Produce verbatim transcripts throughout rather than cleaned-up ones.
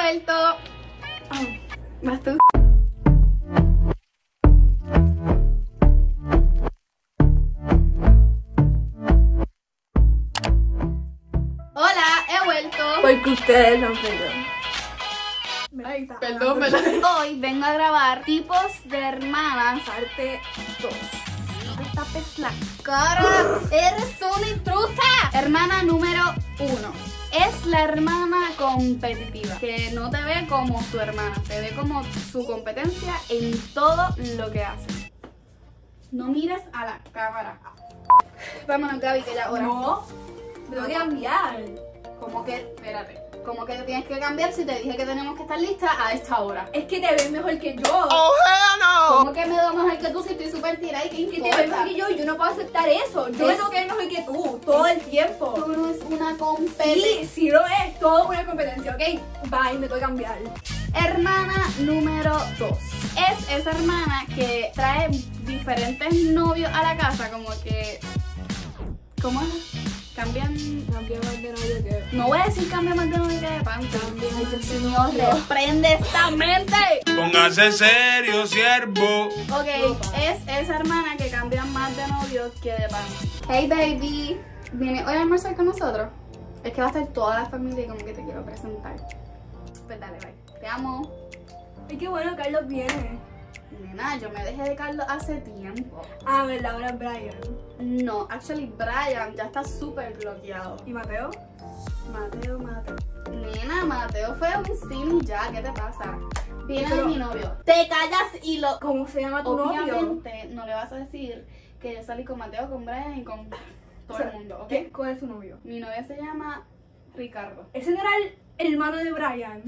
vuelto. Oh, vas tú. Hola, he vuelto. Porque ustedes no perdón. Ay, perdón, perdón. Hoy vengo a grabar tipos de hermanas, parte dos. No te tapes la cara, eres una intrusa. Hermana número uno. Es la hermana competitiva, que no te ve como su hermana, te ve como su competencia en todo lo que hace. No mires a la cámara. Vámonos, Gaby, que ya hora. No, me tengo que cambiar. Como que, espérate, como que te tienes que cambiar si te dije que tenemos que estar listas a esta hora. Es que te ves mejor que yo. ¡Oh, hell no! ¿Cómo que me veo mejor que tú si estoy súper tirada y qué Que importa? te ves mejor que yo y yo no puedo aceptar eso. Yo me Es- tengo que ver mejor que tú, todo el tiempo. Tú no es una competencia. Sí, sí lo es, todo una competencia, ¿ok? Bye, me tengo que cambiar. Hermana número dos. Es esa hermana que trae diferentes novios a la casa, como que... ¿Cómo es? Cambian... Cambiar más de novio que... No voy a decir cambia más de novio que de pan. Cambian Ay, más Dios de mío, novio. reprende esta mente. Póngase serio, siervo. Ok, es esa hermana que cambia más de novio que de pan. Hey baby, ¿viene hoy a almorzar con nosotros? Es que va a estar toda la familia y como que te quiero presentar. Pues dale, bye. Te amo. Ay, qué bueno, Carlos viene. Nena, yo me dejé de Carlos hace tiempo. Ah, verdad, ahora es Brian. No, actually Brian ya está súper bloqueado. ¿Y Mateo? Mateo, Mateo. Nena, Mateo fue un cine y ya, ¿qué te pasa? Viene Pero- mi novio. Te callas y lo... ¿Cómo se llama tu novio? Obviamente no le vas a decir que yo salí con Mateo, con Brian y con todo O sea, el mundo, ¿ok? ¿qué? ¿Cuál es tu novio? Mi novio se llama Ricardo. Ese no era el hermano de Brian.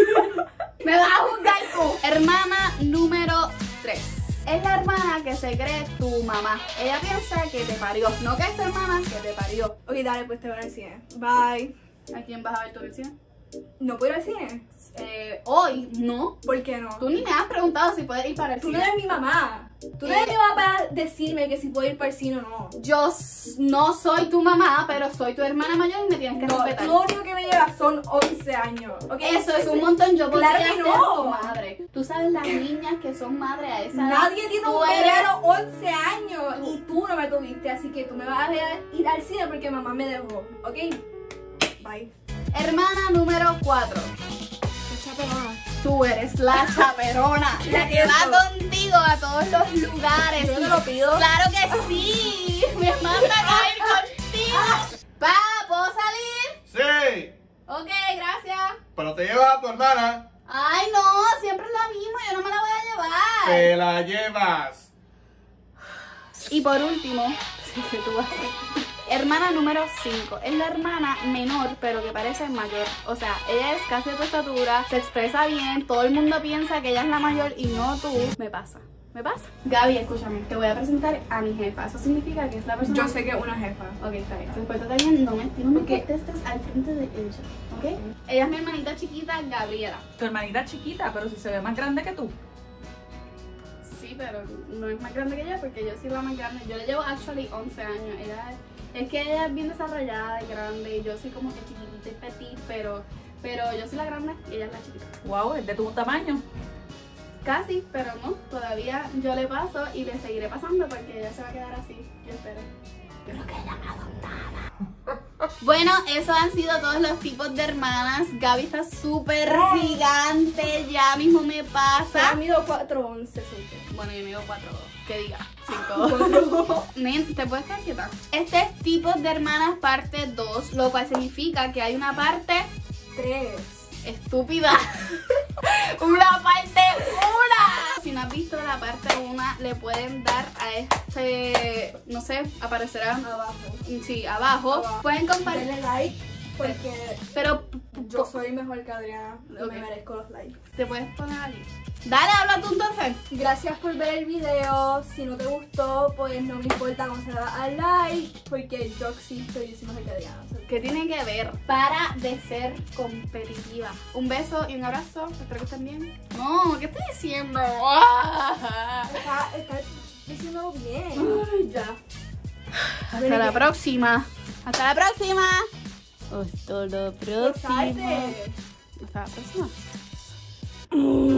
¡Me vas a juzgar tú! Hermana número tres. Es la hermana que se cree tu mamá. Ella piensa que te parió. No que es tu hermana, que te parió. Ok, dale, pues te voy al cine. Bye. ¿A quién vas a ver tu versión? ¿No puedo ir al cine? Eh, hoy, no. ¿Por qué no? Tú ni me has preguntado si puedes ir para el Tú no cine. eres mi mamá. Tú no Eh. eres mi mamá para decirme que si puedo ir para el cine o no. Yo s- no soy tu mamá, pero soy tu hermana mayor y me tienes que No, respetar. tú lo único que me lleva son once años. ¿Ok? Eso es un montón. Yo podría Claro que ser no. tu madre. Tú sabes las niñas que son madres a esa edad. Nadie tiene Tú un eres- bebé a los once años y tú no me tuviste, así que tú me vas a dejar ir al cine porque mamá me dejó, ¿ok? Bye. Hermana número cuatro. Tú eres la chaperona, la que va contigo a todos los lugares. Yo no te lo pido. Claro que sí. Me manda a ir contigo. Pa, ¿puedo salir? Sí, Ok, gracias. pero te llevas a tu hermana. Ay, no, siempre es lo mismo. Yo no me la voy a llevar. Te la llevas. Y por último, tú vas a- hermana número cinco. Es la hermana menor, pero que parece mayor. O sea, ella es casi de tu estatura, se expresa bien, todo el mundo piensa que ella es la mayor y no tú. Me pasa, me pasa. Gaby, escúchame, te voy a presentar a mi jefa. Eso significa que es la persona... Yo sé que es una jefa. Ok, está bien. Después tú también no me, no me Ok. contestes al frente de ella, ¿ok? Ella es mi hermanita chiquita, Gabriela. Tu hermanita es chiquita, pero si se ve más grande que tú. Sí, pero no es más grande que ella porque yo soy la más grande. Yo le llevo actually once años. Ella es, es que ella es bien desarrollada y grande y yo soy como que chiquitita y petit, pero, pero yo soy la grande y ella es la chiquita. Wow, es de tu tamaño. Casi, pero no. Todavía yo le paso y le seguiré pasando porque ella se va a quedar así. Yo espero. Yo creo que ella me adoptada. Bueno, esos han sido todos los tipos de hermanas. Gaby está súper gigante. Ya mismo me pasa. Ha mido cuatro once, Bueno, yo mido cuatro, que diga, cinco. Nen, ¿te puedes quedar quieta? Este es tipos de hermanas parte dos, lo cual significa que hay una parte tres. estúpida. Una parte una. Si no has visto la parte una, le pueden dar a este, no sé, aparecerá Abajo. sí, abajo. Abajo. Pueden compartir, Denle like porque pero yo soy mejor que Adriana y Ok. me merezco los likes. te puedes poner allí. Dale, habla tú entonces. Gracias por ver el video. Si no te gustó, pues no me importa cómo se le da al like. Porque yo existo y yo soy mejor que Adriana. O sea, ¿Qué tiene que ver? Para de ser competitiva. Un beso y un abrazo. Espero que estén bien. No, ¿qué estoy diciendo? Está, está diciendo bien. Ay, ya. Hasta la próxima. Hasta la próxima. Hasta la próxima. Salte. Hasta Hasta la próxima.